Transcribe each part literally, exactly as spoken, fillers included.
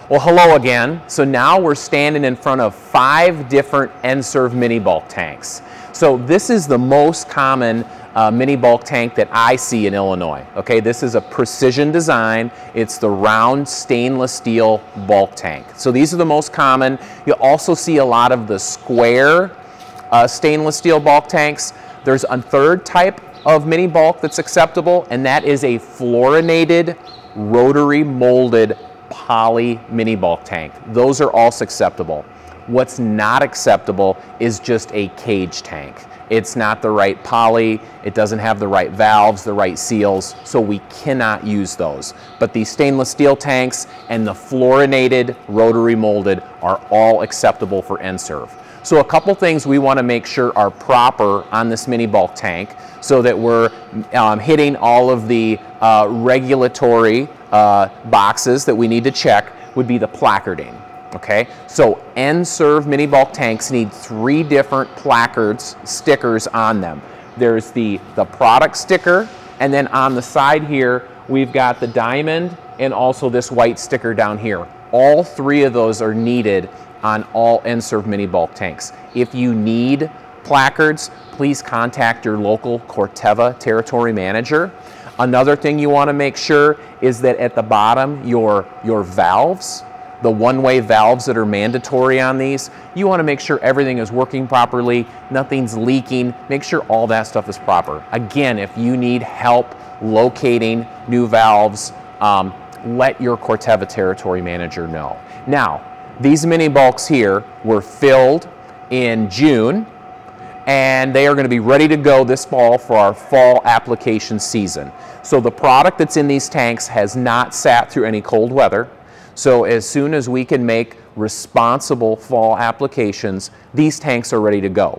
Well, hello again. So now we're standing in front of five different N-Serve mini bulk tanks. So this is the most common uh, mini bulk tank that I see in Illinois. Okay, this is a precision design. It's the round stainless steel bulk tank. So these are the most common. You also see a lot of the square uh, stainless steel bulk tanks. There's a third type of mini bulk that's acceptable, and that is a fluorinated rotary molded poly mini bulk tank. Those are also acceptable. What's not acceptable is just a cage tank. It's not the right poly, it doesn't have the right valves, the right seals, so we cannot use those. But these stainless steel tanks and the fluorinated rotary molded are all acceptable for N-Serve. So a couple things we want to make sure are proper on this mini bulk tank so that we're um, hitting all of the uh, regulatory uh, boxes that we need to check would be the placarding. Okay, so N-Serve mini bulk tanks need three different placards, stickers on them. There's the, the product sticker, and then on the side here, we've got the diamond and also this white sticker down here. All three of those are needed on all N-Serve mini bulk tanks. If you need placards, please contact your local Corteva territory manager. Another thing you want to make sure is that at the bottom, your, your valves, the one-way valves that are mandatory on these, you want to make sure everything is working properly, nothing's leaking, make sure all that stuff is proper. Again, if you need help locating new valves, um, let your Corteva territory manager know. Now, these mini bulks here were filled in June, and they are going to be ready to go this fall for our fall application season. So the product that's in these tanks has not sat through any cold weather. So as soon as we can make responsible fall applications, these tanks are ready to go.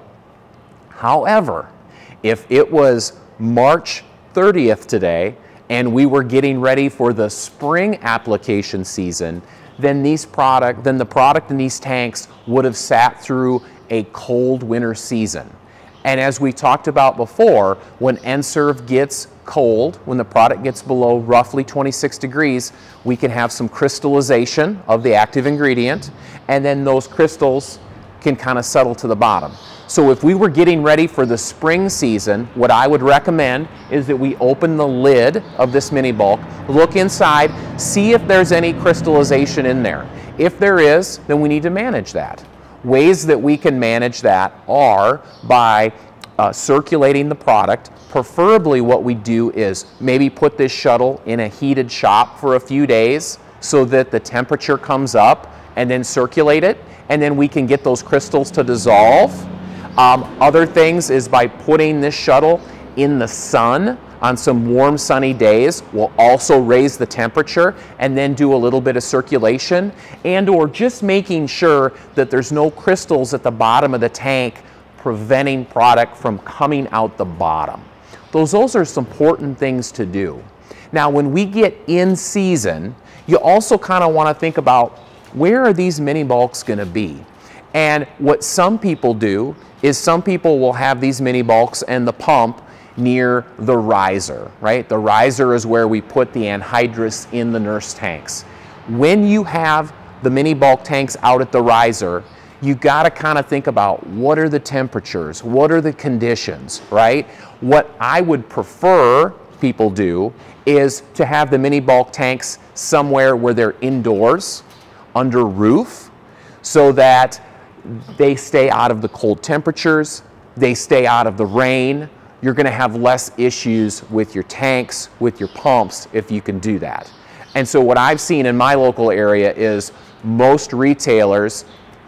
However, if it was March thirtieth today and we were getting ready for the spring application season, then these product, then the product in these tanks would have sat through a cold winter season. And as we talked about before, when N-Serve gets cold, when the product gets below roughly twenty-six degrees, we can have some crystallization of the active ingredient, and then those crystals can kind of settle to the bottom. So if we were getting ready for the spring season, what I would recommend is that we open the lid of this mini bulk, look inside, see if there's any crystallization in there. If there is, then we need to manage that. Ways that we can manage that are by uh, circulating the product. Preferably what we do is maybe put this shuttle in a heated shop for a few days so that the temperature comes up, and then circulate it, and then we can get those crystals to dissolve. Um, other things is by putting this shuttle in the sun on some warm sunny days will also raise the temperature and then do a little bit of circulation, and or just making sure that there's no crystals at the bottom of the tank preventing product from coming out the bottom. Those, those are some important things to do. Now when we get in season, you also kind of want to think about where are these mini bulks going to be? And what some people do is some people will have these mini bulks and the pump near the riser, right? The riser is where we put the anhydrous in the nurse tanks. When you have the mini bulk tanks out at the riser, you got to kind of think about what are the temperatures, what are the conditions, right? What I would prefer people do is to have the mini bulk tanks somewhere where they're indoors, under roof, so that they stay out of the cold temperatures, they stay out of the rain. You're going to have less issues with your tanks, with your pumps, if you can do that. And so what I've seen in my local area is most retailers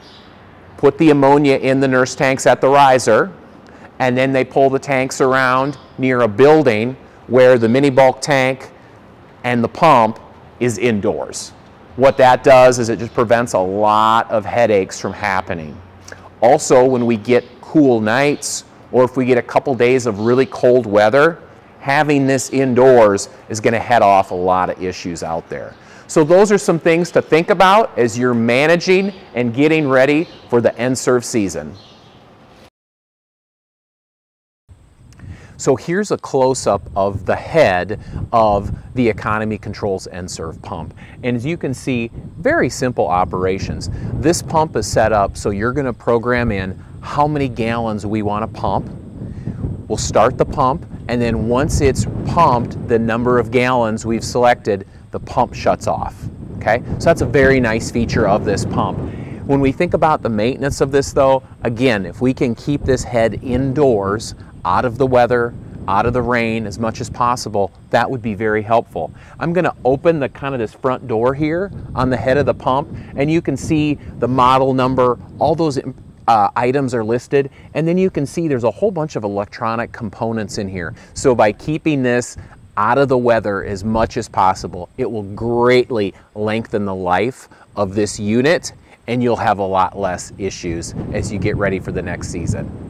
put the ammonia in the nurse tanks at the riser, and then they pull the tanks around near a building where the mini bulk tank and the pump is indoors. What that does is it just prevents a lot of headaches from happening. Also, when we get cool nights, or if we get a couple days of really cold weather, having this indoors is going to head off a lot of issues out there. So those are some things to think about as you're managing and getting ready for the N-Serve season. So here's a close-up of the head of the Economy Controls N-Serve pump. And as you can see, very simple operations. This pump is set up so you're going to program in how many gallons we want to pump. We'll start the pump, and then once it's pumped the number of gallons we've selected, the pump shuts off. Okay, so that's a very nice feature of this pump. When we think about the maintenance of this though, again, if we can keep this head indoors, out of the weather, out of the rain as much as possible, that would be very helpful. I'm going to open the kind of this front door here on the head of the pump, and you can see the model number, all those uh, items are listed, and then you can see there's a whole bunch of electronic components in here. So by keeping this out of the weather as much as possible, it will greatly lengthen the life of this unit, and you'll have a lot less issues as you get ready for the next season.